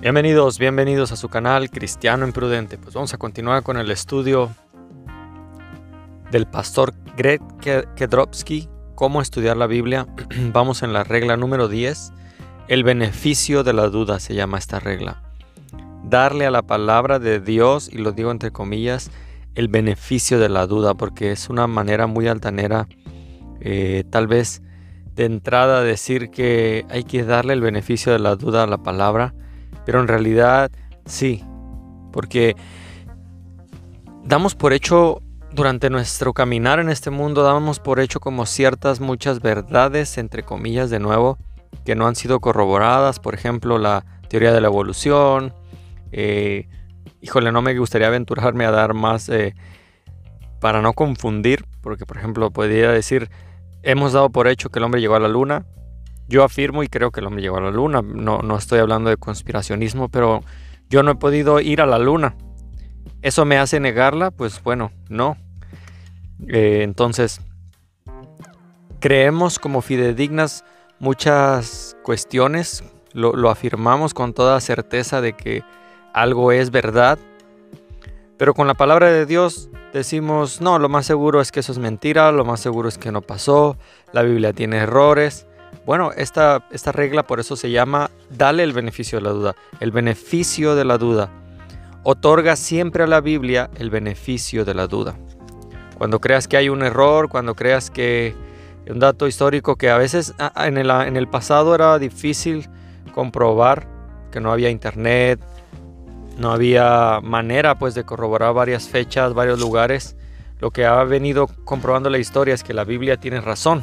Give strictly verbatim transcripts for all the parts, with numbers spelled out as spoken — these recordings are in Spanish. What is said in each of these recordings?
Bienvenidos, bienvenidos a su canal Cristiano Imprudente. Pues vamos a continuar con el estudio del pastor Greg Kedrowski, cómo estudiar la Biblia. Vamos en la regla número diez, el beneficio de la duda se llama esta regla. Darle a la palabra de Dios, y lo digo entre comillas, el beneficio de la duda, porque es una manera muy altanera, eh, tal vez de entrada decir que hay que darle el beneficio de la duda a la palabra. Pero en realidad sí, porque damos por hecho, durante nuestro caminar en este mundo, damos por hecho como ciertas muchas verdades, entre comillas de nuevo, que no han sido corroboradas. Por ejemplo, la teoría de la evolución. Eh, híjole, no me gustaría aventurarme a dar más eh, para no confundir, porque por ejemplo podría decir, hemos dado por hecho que el hombre llegó a la luna. Yo afirmo y creo que el hombre llegó a la luna. No, no estoy hablando de conspiracionismo, pero yo no he podido ir a la luna. ¿Eso me hace negarla? Pues bueno, no. Eh, entonces, creemos como fidedignas muchas cuestiones. Lo, lo afirmamos con toda certeza de que algo es verdad. Pero con la palabra de Dios decimos, no, lo más seguro es que eso es mentira. Lo más seguro es que no pasó. La Biblia tiene errores. Bueno, esta, esta regla por eso se llama dale el beneficio de la duda. El beneficio de la duda. Otorga siempre a la Biblia el beneficio de la duda. Cuando creas que hay un error, cuando creas que un dato histórico que a veces en el, en el pasado era difícil comprobar, que no había internet, no había manera pues de corroborar varias fechas, varios lugares. Lo que ha venido comprobando la historia es que la Biblia tiene razón.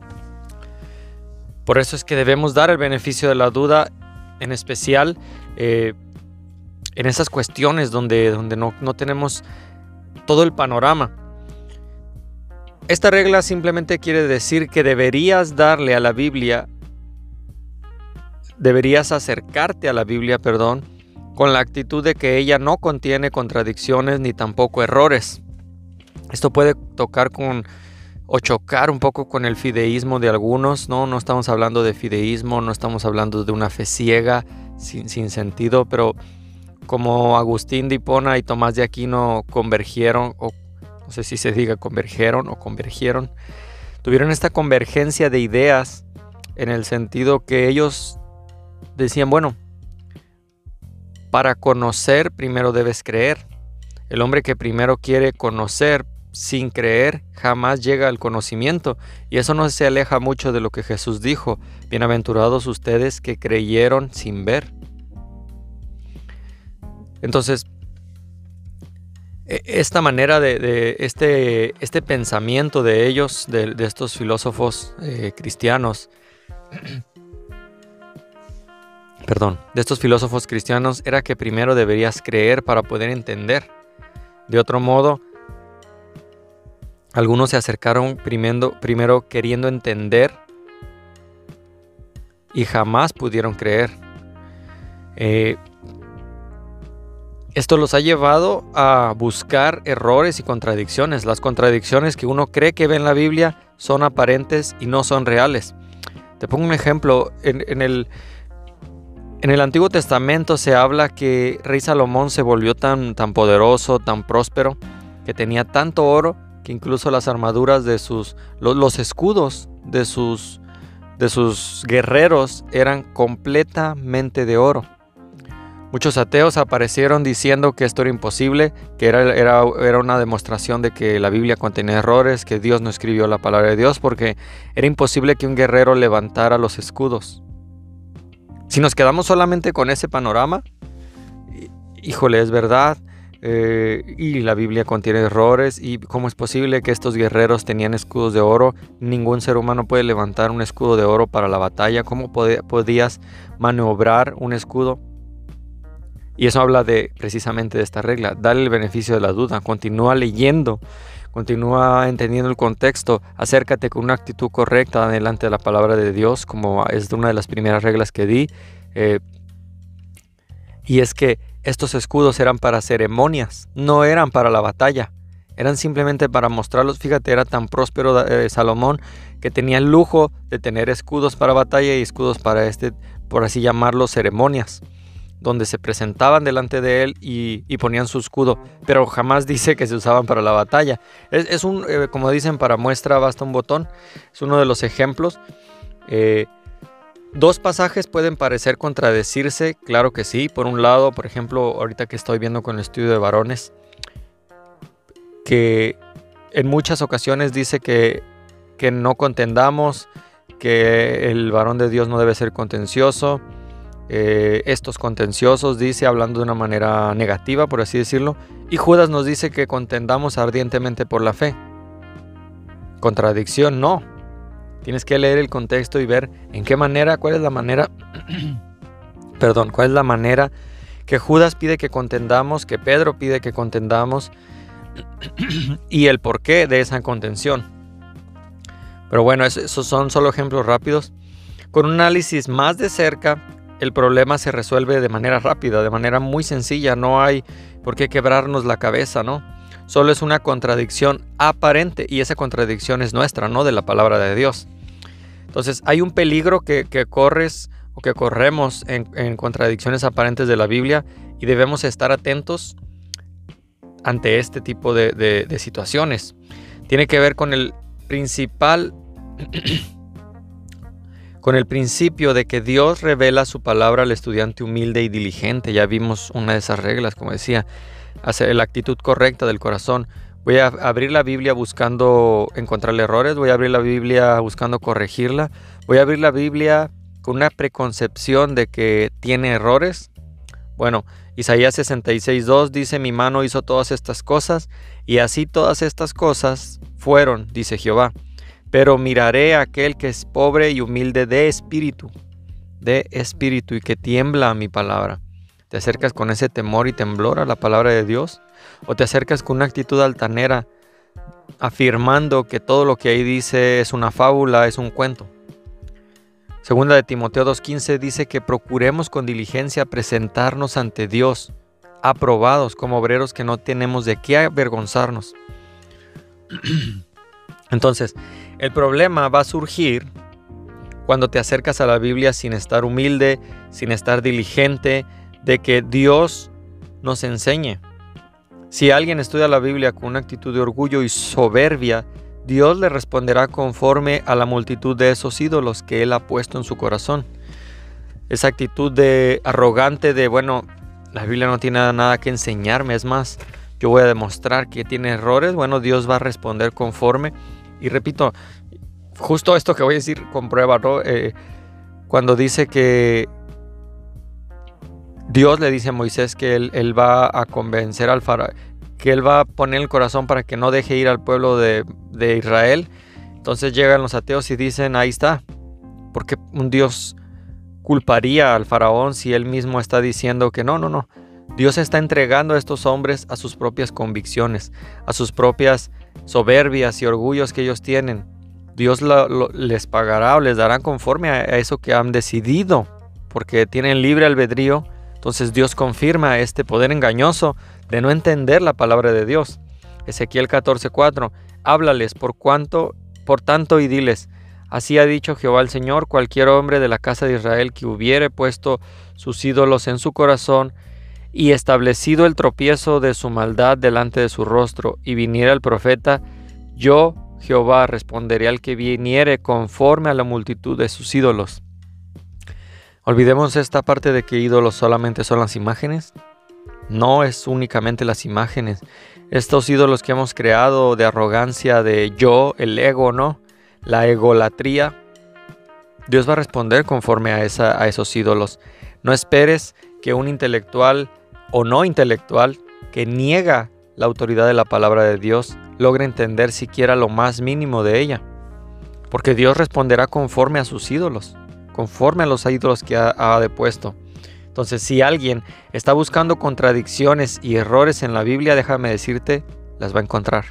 Por eso es que debemos dar el beneficio de la duda, en especial eh, en esas cuestiones donde, donde no, no tenemos todo el panorama. Esta regla simplemente quiere decir que deberías darle a la Biblia, deberías acercarte a la Biblia, perdón, con la actitud de que ella no contiene contradicciones ni tampoco errores. Esto puede tocar con o chocar un poco con el fideísmo de algunos. No, no estamos hablando de fideísmo, no estamos hablando de una fe ciega, sin, sin sentido, pero como Agustín de Hipona y Tomás de Aquino convergieron, o no sé si se diga convergieron o convergieron, tuvieron esta convergencia de ideas en el sentido que ellos decían, bueno, para conocer primero debes creer. El hombre que primero quiere conocer sin creer jamás llega al conocimiento, y eso no se aleja mucho de lo que Jesús dijo: bienaventurados ustedes que creyeron sin ver. Entonces, esta manera de, de este, este pensamiento de ellos, de, de estos filósofos eh, cristianos, perdón, de estos filósofos cristianos, era que primero deberías creer para poder entender. De otro modo, algunos se acercaron primero, primero queriendo entender y jamás pudieron creer. Eh, esto los ha llevado a buscar errores y contradicciones. Las contradicciones que uno cree que ve en la Biblia son aparentes y no son reales. Te pongo un ejemplo. En, en, el, en el Antiguo Testamento se habla que Rey Salomón se volvió tan, tan poderoso, tan próspero, que tenía tanto oro que incluso las armaduras de sus, los, los escudos de sus, de sus guerreros eran completamente de oro. Muchos ateos aparecieron diciendo que esto era imposible, que era, era, era una demostración de que la Biblia contenía errores, que Dios no escribió la palabra de Dios, porque era imposible que un guerrero levantara los escudos. Si nos quedamos solamente con ese panorama, híjole, es verdad. Eh, y la Biblia contiene errores, y cómo es posible que estos guerreros tenían escudos de oro. Ningún ser humano puede levantar un escudo de oro para la batalla. ¿Cómo pod- podías maniobrar un escudo? Y eso habla de precisamente de esta regla: dale el beneficio de la duda, continúa leyendo, continúa entendiendo el contexto, acércate con una actitud correcta delante de la palabra de Dios, como es una de las primeras reglas que di. eh, y es que estos escudos eran para ceremonias, no eran para la batalla. Eran simplemente para mostrarlos. Fíjate, era tan próspero eh, Salomón que tenía el lujo de tener escudos para batalla y escudos para este, por así llamarlo, ceremonias. donde se presentaban delante de él y, y ponían su escudo, pero jamás dice que se usaban para la batalla. Es, es un, eh, como dicen, para muestra basta un botón. Es uno de los ejemplos. Eh, dos pasajes pueden parecer contradecirse, claro que sí. Por un lado, por ejemplo, ahorita que estoy viendo con el estudio de varones, que en muchas ocasiones dice que, que no contendamos, que el varón de Dios no debe ser contencioso. Eh, estos contenciosos, dice, hablando de una manera negativa, por así decirlo. Y Judas nos dice que contendamos ardientemente por la fe. Contradicción, no. Tienes que leer el contexto y ver en qué manera, cuál es la manera, perdón, cuál es la manera que Judas pide que contendamos, que Pedro pide que contendamos, y el porqué de esa contención. Pero bueno, esos son solo ejemplos rápidos. Con un análisis más de cerca, el problema se resuelve de manera rápida, de manera muy sencilla. No hay por qué quebrarnos la cabeza, ¿no? Solo es una contradicción aparente, y esa contradicción es nuestra, no de la palabra de Dios. Entonces hay un peligro que, que corres o que corremos en, en contradicciones aparentes de la Biblia, y debemos estar atentos ante este tipo de, de, de situaciones. Tiene que ver con el principal con el principio de que Dios revela su palabra al estudiante humilde y diligente. Ya vimos una de esas reglas, como decía, hacer la actitud correcta del corazón. Voy a abrir la Biblia buscando encontrarle errores, voy a abrir la Biblia buscando corregirla, voy a abrir la Biblia con una preconcepción de que tiene errores. Bueno, Isaías sesenta y seis dos dice: mi mano hizo todas estas cosas, y así todas estas cosas fueron, dice Jehová. Pero miraré a aquel que es pobre y humilde de espíritu, de espíritu, y que tiembla a mi palabra. ¿Te acercas con ese temor y temblor a la palabra de Dios? ¿O te acercas con una actitud altanera, afirmando que todo lo que ahí dice es una fábula, es un cuento? Segunda de Timoteo dos quince dice que procuremos con diligencia presentarnos ante Dios, aprobados como obreros que no tenemos de qué avergonzarnos. Entonces, el problema va a surgir cuando te acercas a la Biblia sin estar humilde, sin estar diligente, de que Dios nos enseñe. Si alguien estudia la Biblia con una actitud de orgullo y soberbia, Dios le responderá conforme a la multitud de esos ídolos que Él ha puesto en su corazón. Esa actitud de arrogante de, bueno, la Biblia no tiene nada que enseñarme, es más, yo voy a demostrar que tiene errores. Bueno, Dios va a responder conforme. Y repito, justo esto que voy a decir comprueba, ¿no? Eh, cuando dice que Dios le dice a Moisés que él, él va a convencer al faraón, que él va a poner el corazón para que no deje ir al pueblo de, de Israel. Entonces llegan los ateos y dicen: ahí está. ¿Por qué un Dios culparía al faraón si él mismo está diciendo que no, no, no? Dios está entregando a estos hombres a sus propias convicciones, a sus propias soberbias y orgullos que ellos tienen. Dios lo, lo, les pagará o les dará conforme a, a eso que han decidido, porque tienen libre albedrío. Entonces Dios confirma este poder engañoso de no entender la palabra de Dios. Ezequiel catorce cuatro: háblales por cuanto, por tanto, y diles: así ha dicho Jehová el Señor, cualquier hombre de la casa de Israel que hubiere puesto sus ídolos en su corazón y establecido el tropiezo de su maldad delante de su rostro, y viniera el profeta, yo, Jehová, responderé al que viniere conforme a la multitud de sus ídolos. Olvidemos esta parte de que ídolos solamente son las imágenes. No es únicamente las imágenes. Estos ídolos que hemos creado de arrogancia, de yo, el ego, ¿no? La egolatría. Dios va a responder conforme a, esa, a esos ídolos. No esperes que un intelectual o no intelectual que niega la autoridad de la palabra de Dios logre entender siquiera lo más mínimo de ella. Porque Dios responderá conforme a sus ídolos, conforme a los ídolos que ha, ha depuesto. Entonces, si alguien está buscando contradicciones y errores en la Biblia, déjame decirte, las va a encontrar.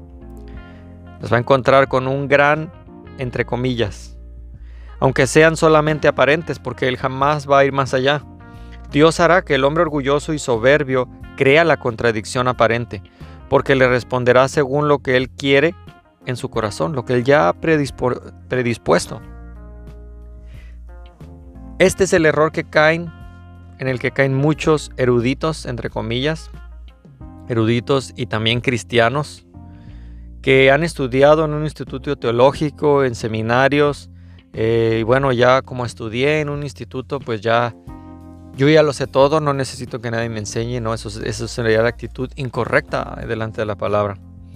Las va a encontrar con un gran, entre comillas, aunque sean solamente aparentes, porque Él jamás va a ir más allá. Dios hará que el hombre orgulloso y soberbio crea la contradicción aparente, porque le responderá según lo que Él quiere en su corazón, lo que Él ya ha predispo- predispuesto. Este es el error que caen en el que caen muchos eruditos, entre comillas, eruditos y también cristianos, que han estudiado en un instituto teológico, en seminarios, eh, y bueno, ya como estudié en un instituto, pues ya, yo ya lo sé todo, no necesito que nadie me enseñe, no, eso, eso sería la actitud incorrecta delante de la palabra.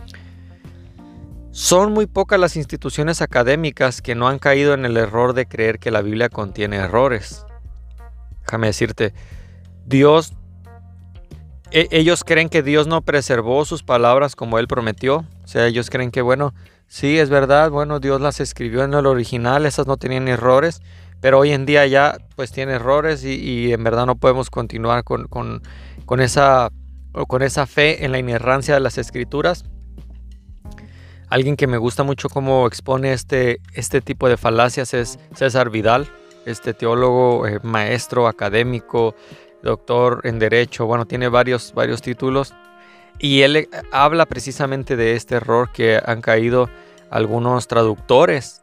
Son muy pocas las instituciones académicas que no han caído en el error de creer que la Biblia contiene errores. Déjame decirte, Dios, e- ellos creen que Dios no preservó sus palabras como Él prometió. O sea, ellos creen que, bueno, sí, es verdad, bueno, Dios las escribió en el original, esas no tenían errores, pero hoy en día ya pues tiene errores y, y en verdad no podemos continuar con, con, con, esa, con esa fe en la inerrancia de las Escrituras. Alguien que me gusta mucho cómo expone este, este tipo de falacias es César Vidal, este teólogo, eh, maestro, académico, doctor en Derecho, bueno, tiene varios, varios títulos. Y él habla precisamente de este error que han caído algunos traductores.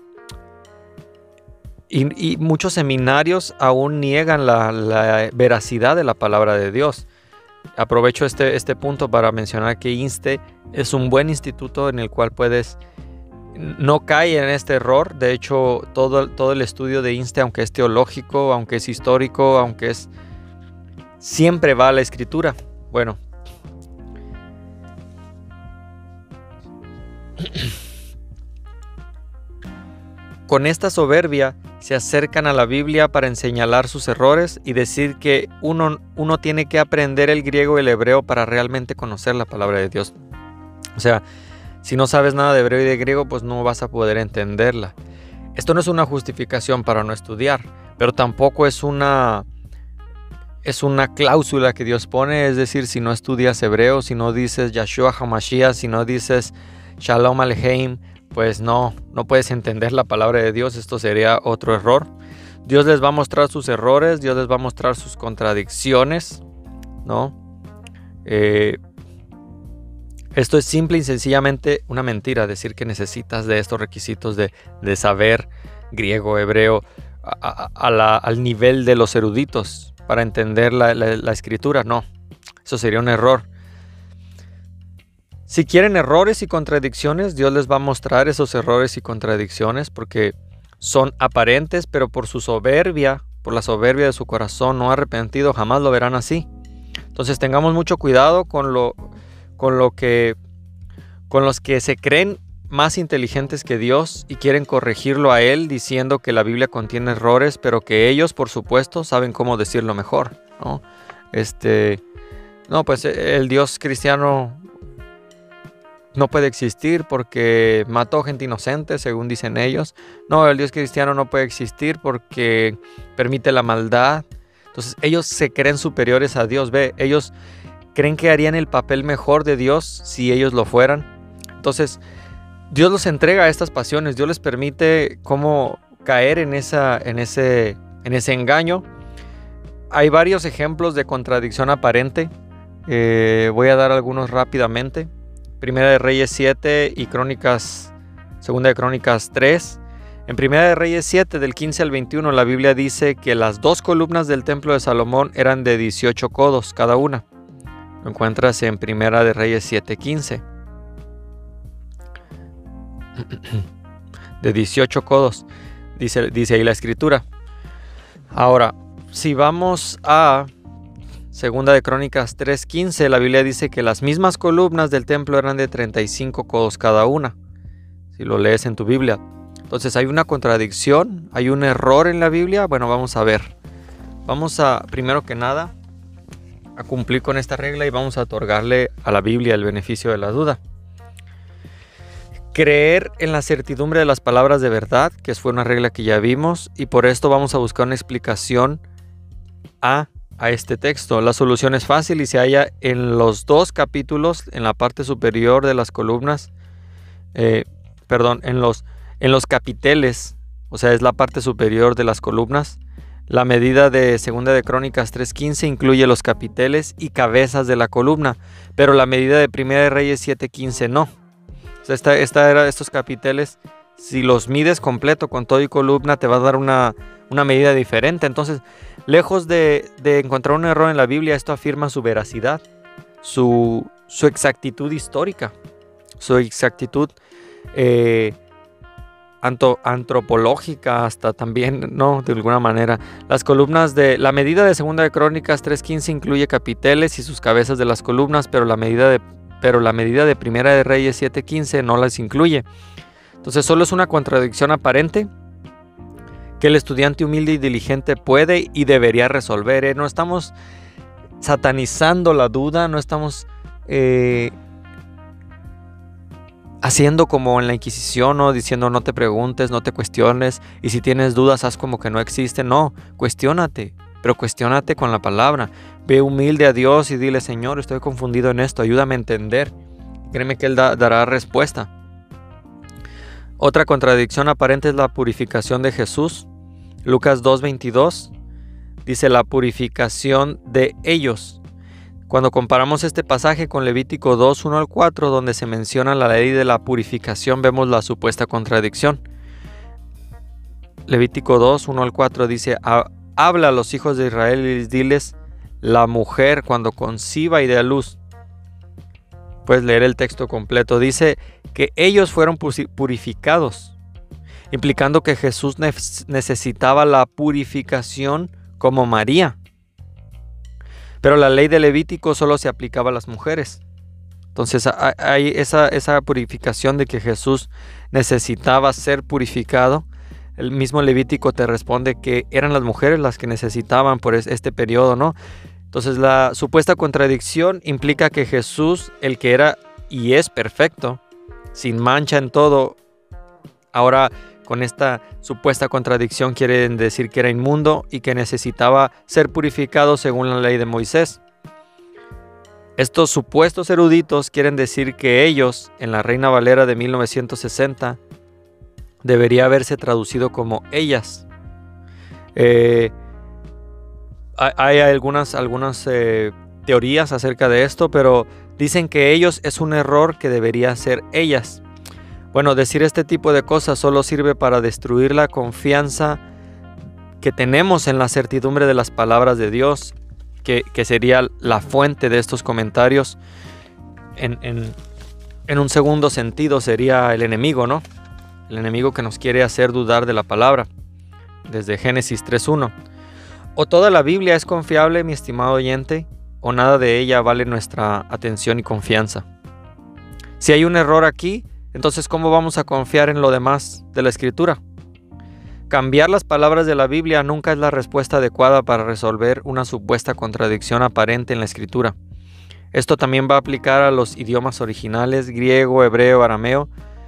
Y, y muchos seminarios aún niegan la, la veracidad de la palabra de Dios. Aprovecho este, este punto para mencionar que INSTE es un buen instituto en el cual puedes, no cae en este error. De hecho, todo, todo el estudio de INSTE, aunque es teológico, aunque es histórico, aunque es, siempre va a la escritura. Bueno, con esta soberbia se acercan a la Biblia para señalar sus errores y decir que uno, uno tiene que aprender el griego y el hebreo para realmente conocer la palabra de Dios. O sea, si no sabes nada de hebreo y de griego, pues no vas a poder entenderla. Esto no es una justificación para no estudiar, pero tampoco es una, es una cláusula que Dios pone. Es decir, si no estudias hebreo, si no dices Yahshua HaMashiach, si no dices Shalom Aleichem, pues no, no puedes entender la palabra de Dios. Esto sería otro error. Dios les va a mostrar sus errores, Dios les va a mostrar sus contradicciones, ¿no? Eh, esto es simple y sencillamente una mentira, decir que necesitas de estos requisitos de, de saber griego, hebreo, a, a, a la, al nivel de los eruditos para entender la, la, la escritura. No, eso sería un error. Si quieren errores y contradicciones, Dios les va a mostrar esos errores y contradicciones porque son aparentes, pero por su soberbia, por la soberbia de su corazón no arrepentido, jamás lo verán así. Entonces tengamos mucho cuidado con, lo, con, lo que, con los que se creen más inteligentes que Dios y quieren corregirlo a Él diciendo que la Biblia contiene errores, pero que ellos, por supuesto, saben cómo decirlo mejor, ¿no? Este, no, pues el Dios cristiano no puede existir porque mató gente inocente, según dicen ellos. No, el Dios cristiano no puede existir porque permite la maldad. Entonces ellos se creen superiores a Dios. Ve, ellos creen que harían el papel mejor de Dios si ellos lo fueran. Entonces Dios los entrega a estas pasiones. Dios les permite cómo caer en, esa, en, ese, en ese engaño. Hay varios ejemplos de contradicción aparente. Eh, voy a dar algunos rápidamente. Primera de Reyes siete y Crónicas, Segunda de Crónicas tres. En Primera de Reyes siete, del quince al veintiuno, la Biblia dice que las dos columnas del templo de Salomón eran de dieciocho codos cada una. Lo encuentras en Primera de Reyes siete, quince. De dieciocho codos, dice, dice ahí la escritura. Ahora, si vamos a Segunda de Crónicas tres quince, la Biblia dice que las mismas columnas del templo eran de treinta y cinco codos cada una. Si lo lees en tu Biblia. Entonces hay una contradicción, hay un error en la Biblia. Bueno, vamos a ver. Vamos a, primero que nada, a cumplir con esta regla y vamos a otorgarle a la Biblia el beneficio de la duda. Creer en la certidumbre de las palabras de verdad, que fue una regla que ya vimos, y por esto vamos a buscar una explicación a a este texto. La solución es fácil y se halla en los dos capítulos, en la parte superior de las columnas, eh, perdón, en los, en los capiteles, o sea, es la parte superior de las columnas. La medida de Segunda de Crónicas tres quince incluye los capiteles y cabezas de la columna, pero la medida de Primera de Reyes siete quince no. O sea, esta, esta era, estos capiteles, si los mides completo con todo y columna, te va a dar una, una medida diferente. Entonces, lejos de, de encontrar un error en la Biblia, esto afirma su veracidad, su, su exactitud histórica, su exactitud eh, anto, antropológica hasta también, ¿no? De alguna manera. Las columnas de... La medida de Segunda de Crónicas tres quince incluye capiteles y sus cabezas de las columnas, pero la medida de, pero la medida de Primera de Reyes siete quince no las incluye. Entonces solo es una contradicción aparente que el estudiante humilde y diligente puede y debería resolver. ¿eh? No estamos satanizando la duda, no estamos eh, haciendo como en la Inquisición, ¿no? Diciendo no te preguntes, no te cuestiones, y si tienes dudas haz como que no existe. No, cuestiónate, pero cuestiónate con la palabra. Ve humilde a Dios y dile: Señor, estoy confundido en esto, ayúdame a entender. Créeme que Él da, dará respuesta. Otra contradicción aparente es la purificación de Jesús. Lucas dos veintidós dice la purificación de ellos. Cuando comparamos este pasaje con Levítico dos uno al cuatro, donde se menciona la ley de la purificación, vemos la supuesta contradicción. Levítico dos uno al cuatro dice: habla a los hijos de Israel y diles: la mujer cuando conciba y dé a luz. Puedes leer el texto completo. Dice que ellos fueron purificados, implicando que Jesús necesitaba la purificación como María. Pero la ley de Levítico solo se aplicaba a las mujeres. Entonces hay esa, esa purificación de que Jesús necesitaba ser purificado. El mismo Levítico te responde que eran las mujeres las que necesitaban por este periodo, ¿no? Entonces la supuesta contradicción implica que Jesús, el que era y es perfecto, sin mancha en todo, ahora con esta supuesta contradicción quieren decir que era inmundo y que necesitaba ser purificado según la ley de Moisés. Estos supuestos eruditos quieren decir que ellos, en la Reina Valera de mil novecientos sesenta, debería haberse traducido como ellas. Eh, hay algunas, algunas eh, teorías acerca de esto, pero dicen que ellos es un error que debería ser ellas. Bueno, decir este tipo de cosas solo sirve para destruir la confianza que tenemos en la certidumbre de las palabras de Dios, que, que sería la fuente de estos comentarios. En, en, en un segundo sentido sería el enemigo, ¿no? El enemigo que nos quiere hacer dudar de la palabra, desde Génesis tres uno. O toda la Biblia es confiable, mi estimado oyente, o nada de ella vale nuestra atención y confianza. Si hay un error aquí, entonces ¿cómo vamos a confiar en lo demás de la Escritura? Cambiar las palabras de la Biblia nunca es la respuesta adecuada para resolver una supuesta contradicción aparente en la Escritura. Esto también va a aplicar a los idiomas originales, griego, hebreo, arameo,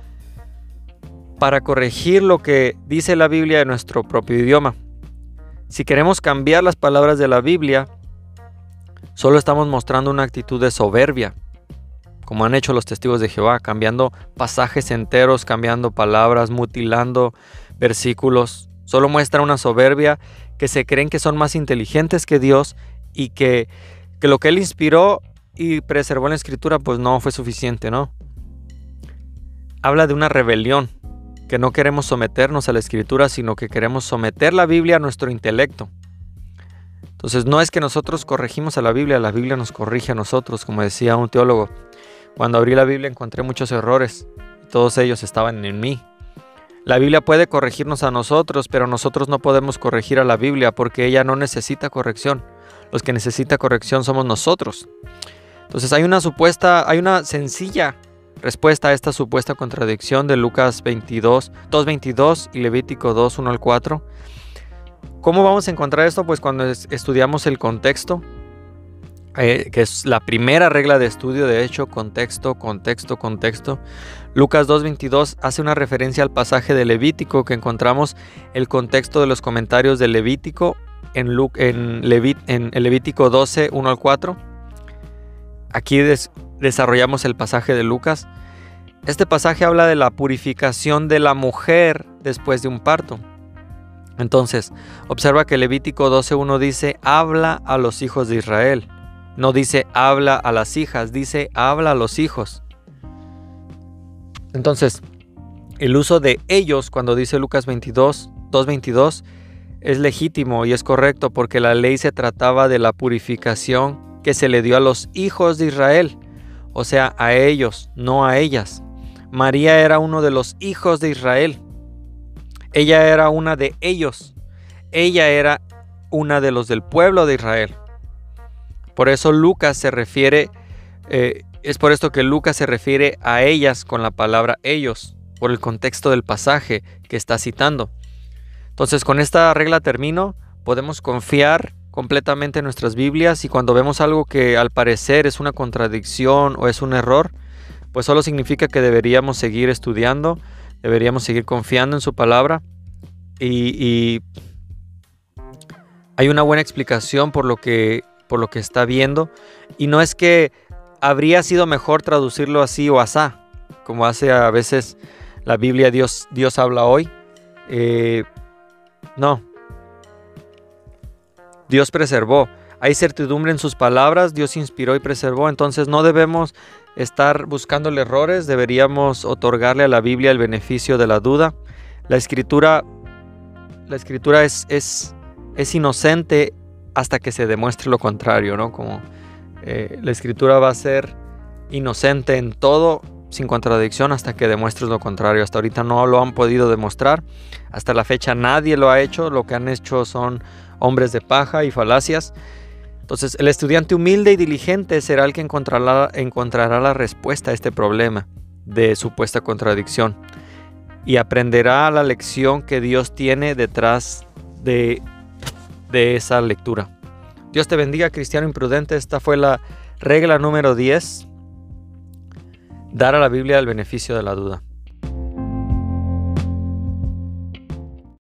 para corregir lo que dice la Biblia en nuestro propio idioma. Si queremos cambiar las palabras de la Biblia, solo estamos mostrando una actitud de soberbia, como han hecho los testigos de Jehová, cambiando pasajes enteros, cambiando palabras, mutilando versículos. Solo muestra una soberbia, que se creen que son más inteligentes que Dios y que, que lo que Él inspiró y preservó en la Escritura pues no fue suficiente, ¿no? Habla de una rebelión, que no queremos someternos a la Escritura, sino que queremos someter la Biblia a nuestro intelecto. Entonces no es que nosotros corregimos a la Biblia, la Biblia nos corrige a nosotros, como decía un teólogo. Cuando abrí la Biblia encontré muchos errores, y todos ellos estaban en mí. La Biblia puede corregirnos a nosotros, pero nosotros no podemos corregir a la Biblia porque ella no necesita corrección. Los que necesitan corrección somos nosotros. Entonces hay una supuesta, hay una sencilla respuesta a esta supuesta contradicción de Lucas veintidós, dos veintidós y Levítico dos uno al cuatro. ¿Cómo vamos a encontrar esto? Pues cuando estudiamos el contexto, eh, que es la primera regla de estudio, de hecho, contexto, contexto, contexto. Lucas dos veintidós hace una referencia al pasaje de Levítico, que encontramos el contexto de los comentarios de Levítico en, Lu en, Levit en el Levítico doce uno al cuatro. Aquí des desarrollamos el pasaje de Lucas. Este pasaje habla de la purificación de la mujer después de un parto. Entonces, observa que Levítico doce uno dice, habla a los hijos de Israel. No dice, habla a las hijas, dice, habla a los hijos. Entonces, el uso de ellos, cuando dice Lucas veintidós, dos veintidós, es legítimo y es correcto porque la ley se trataba de la purificación que se le dio a los hijos de Israel, o sea, a ellos, no a ellas. María era uno de los hijos de Israel. Ella era una de ellos. Ella era una de los del pueblo de Israel. Por eso Lucas se refiere, eh, es por esto que Lucas se refiere a ellas con la palabra ellos, por el contexto del pasaje que está citando. Entonces, con esta regla termino. Podemos confiar completamente en nuestras Biblias y cuando vemos algo que al parecer es una contradicción o es un error, pues solo significa que deberíamos seguir estudiando, deberíamos seguir confiando en su palabra y, y hay una buena explicación por lo que, por lo que está viendo. Y no es que habría sido mejor traducirlo así o asá, como hace a veces la Biblia Dios, Dios habla hoy. Eh, no. Dios preservó. Hay certidumbre en sus palabras, Dios inspiró y preservó. Entonces no debemos estar buscándole errores, deberíamos otorgarle a la Biblia el beneficio de la duda. La escritura, la escritura es, es, es inocente hasta que se demuestre lo contrario, ¿no? Como eh, la escritura va a ser inocente en todo, sin contradicción, hasta que demuestres lo contrario. Hasta ahorita no lo han podido demostrar. Hasta la fecha nadie lo ha hecho. Lo que han hecho son hombres de paja y falacias. Entonces, el estudiante humilde y diligente será el que encontrará, encontrará la respuesta a este problema de supuesta contradicción y aprenderá la lección que Dios tiene detrás de, de esa lectura. Dios te bendiga, cristiano imprudente. Esta fue la regla número diez. Dar a la Biblia el beneficio de la duda.